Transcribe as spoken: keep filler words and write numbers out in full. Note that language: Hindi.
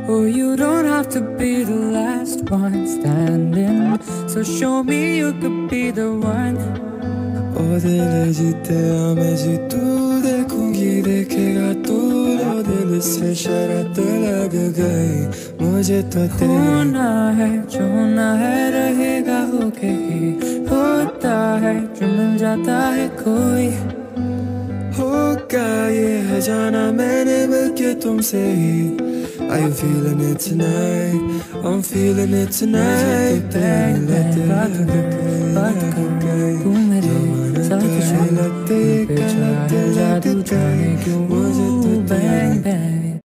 Oh, you don't have to be the last one standing, so show me you could be the one. ओ दिल जीते मैं जीतू देखूंगी देखेगा तू लो दिल से शरत लग गई मुझे तो होना है जो ना है रहेगा होके ही होता है जो मिल जाता है कोई होगा ये है जाना मैंने बल्कि तुमसे ही Are you feeling it tonight? I'm feeling it tonight. Bang, bang, बात कर, बात कर, तू मेरे साथ चल, पे चढ़ा है जादू जाने क्यों? Bang, bang.